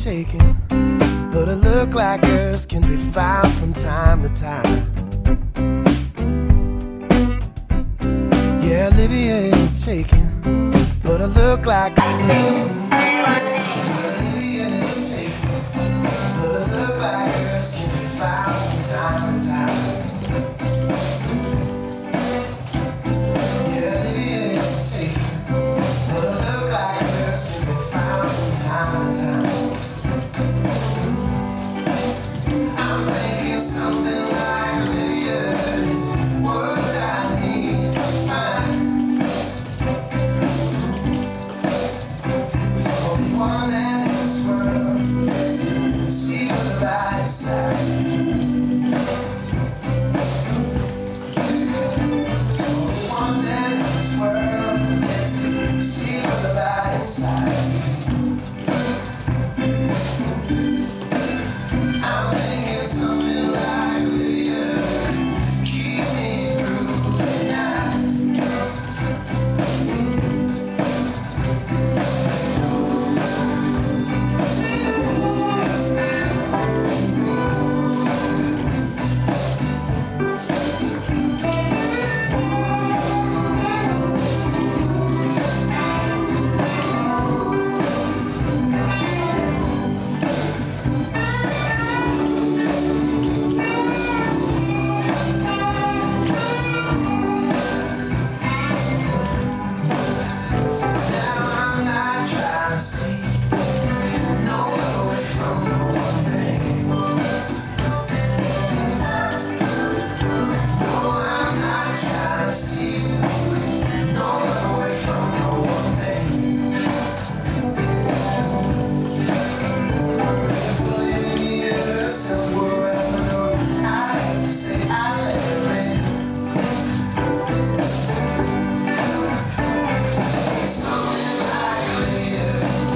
taken, but a look like hers can be found from time to time. Yeah, Olivia is taken, but a look like Olivia is taken, but a look like hers can be found from time to time. Yeah, Olivia is taken, but a look like hers can be found from time to time. I'm thinking something like Olivia's what I need to find. There's only one man in this world who gets to see the right side. There's only one man in this world who gets to see the right side. I'm thinking something like Olivia, keep me through the night. Now I'm not trying to see no away from no one thing. No, I'm not trying to see no away from no one thing. If Olivia herself were ever, I'd have to say I let her in. Something like Olivia,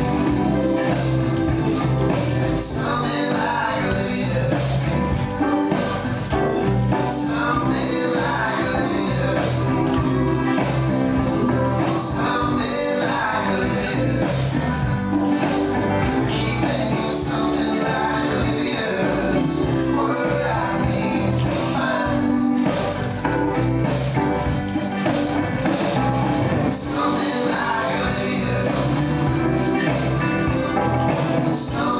something like Olivia, something like Olivia, something like Olivia. Keep thinking something like Olivia's what I need to find. Something like Olivia, something